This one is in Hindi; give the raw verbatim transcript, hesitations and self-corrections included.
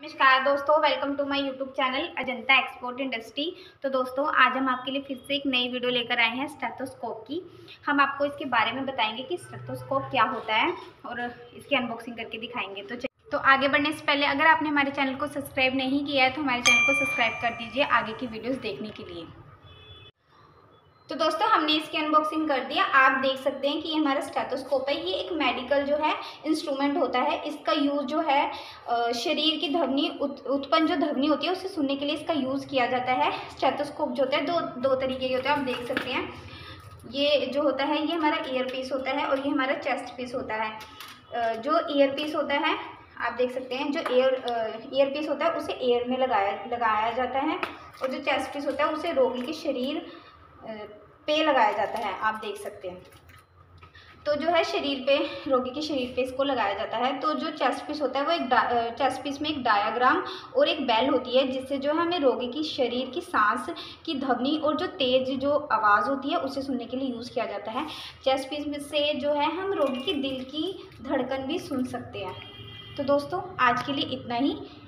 नमस्कार दोस्तों, welcome to my YouTube channel Ajanta export industry. तो दोस्तों, आज हम आपके लिए फिर से एक नई वीडियो लेकर आए हैं स्टेथोस्कोप की। हम आपको इसके बारे में बताएंगे कि स्टेथोस्कोप क्या होता है और इसकी अनबॉक्सिंग करके दिखाएंगे। तो तो आगे बढ़ने से पहले अगर आपने हमारे चैनल को सब्सक्राइब नहीं किया है तो हमारे चैनल को सब्सक्राइब कर दीजिए आगे की वीडियोज़ देखने के लिए। तो दोस्तों, हमने इसकी अनबॉक्सिंग कर दिया। आप देख सकते हैं कि ये हमारा स्टेथोस्कोप है। ये एक मेडिकल जो है इंस्ट्रूमेंट होता है। इसका यूज़ जो है शरीर की ध्वनि उत्पन्न जो ध्वनि होती है उसे सुनने के लिए इसका यूज़ किया जाता है। स्टेथोस्कोप जो होता है दो दो तरीके के होते हैं, आप देख सकते हैं। ये जो होता है ये हमारा ईयर पीस होता है और ये हमारा चेस्ट पीस होता है। जो ईयर पीस होता है आप देख सकते हैं, जो एयर ईयर पीस होता है उसे एयर में लगाया लगाया जाता है और जो चेस्ट पीस होता है उसे रोगी के शरीर पे लगाया जाता है। आप देख सकते हैं। तो जो है शरीर पे, रोगी के शरीर पे इसको लगाया जाता है। तो जो चेस्ट पीस होता है वो एक चेस्ट पीस में एक डायाग्राम और एक बेल होती है, जिससे जो है हमें रोगी की शरीर की सांस की ध्वनि और जो तेज जो आवाज़ होती है उसे सुनने के लिए यूज़ किया जाता है। चेस्ट पीस में से जो है हम रोगी के दिल की धड़कन भी सुन सकते हैं। तो दोस्तों, आज के लिए इतना ही।